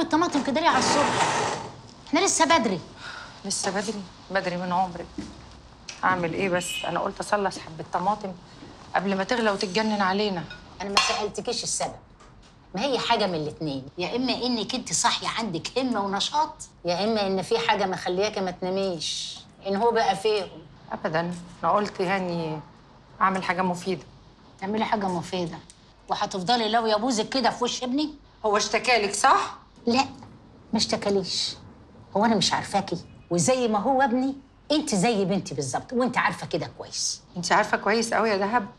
الطماطم كده ليه على الصبح؟ احنا لسه بدري. لسه بدري؟ بدري من عمرك. اعمل ايه بس؟ انا قلت اصلص حبه طماطم قبل ما تغلى وتتجنن علينا. انا ما سالتكيش السبب. ما هي حاجه من الاتنين، يا اما انك انت صاحيه عندك همه ونشاط، يا اما ان في حاجه مخلياكي ما تناميش. ان هو بقى فيهم. ابدا، انا قلت يعني اعمل حاجه مفيده. تعملي حاجه مفيده وهتفضلي لو يا بوزك كده في وش ابني؟ هو اشتكالك صح؟ لا، ما اشتكاليش. هو انا مش عارفاكي، وزي ما هو ابني انت زي بنتي بالظبط، وانت عارفه كده كويس. انت عارفه كويس قوي يا دهب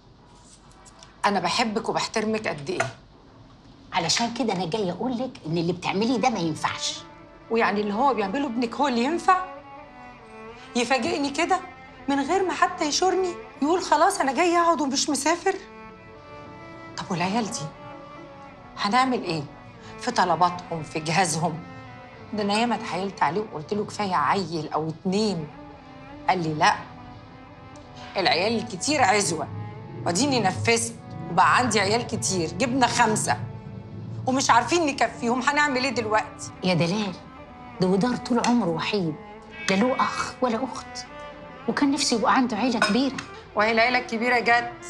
انا بحبك وبحترمك قد ايه. علشان كده انا جايه اقول لك ان اللي بتعمليه ده ما ينفعش. ويعني اللي هو بيعمله ابنك هو اللي ينفع؟ يفاجئني كده من غير ما حتى يشورني، يقول خلاص انا جاي اقعد ومش مسافر. طب والعيال دي هنعمل ايه في طلباتهم، في جهازهم؟ ده انا ياما اتحايلت عليه وقلت له كفايه عيل او اتنين، قال لي لا، العيال الكتير عزوه. واديني نفذت وبقى عندي عيال كتير، جبنا 5 ومش عارفين نكفيهم، هنعمل ايه دلوقتي؟ يا دلال، ده ودار طول عمره وحيد، لا له اخ ولا اخت، وكان نفسه يبقى عنده عيله كبيره. وهي العيله الكبيره جت،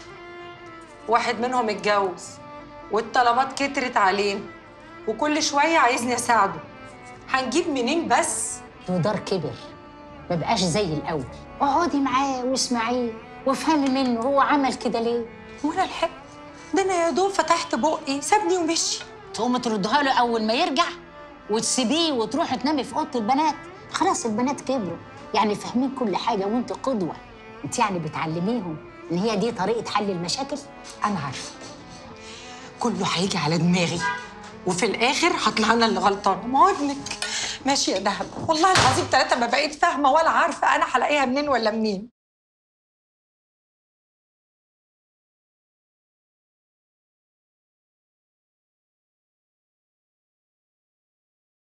واحد منهم اتجوز والطلبات كترت علينا وكل شويه عايزني اساعده، هنجيب منين بس؟ ودار كبر، ما بقاش زي الاول. اقعدي معاه واسمعيه وافهمي منه هو عمل كده ليه. وانا الحق ده انا يا دوب فتحت بقي سابني ومشي. تقومي تردها له اول ما يرجع وتسيبيه وتروحي تنامي في اوضه البنات؟ خلاص البنات كبروا، يعني فاهمين كل حاجه وانت قدوه. انت يعني بتعلميهم ان هي دي طريقه حل المشاكل. انا عارفه كله هيجي على دماغي وفي الاخر هطلع انا اللي غلطانه. ما هو ابنك ماشي يا دهب، والله العظيم 3 ما بقيت فاهمه ولا عارفه انا هلاقيها منين ولا منين.